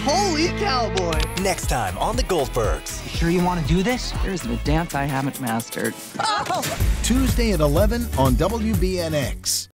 Holy cowboy! Next time on the Goldbergs. You sure you want to do this? There isn't a dance I haven't mastered. Oh! Tuesday at 11 on WBNX.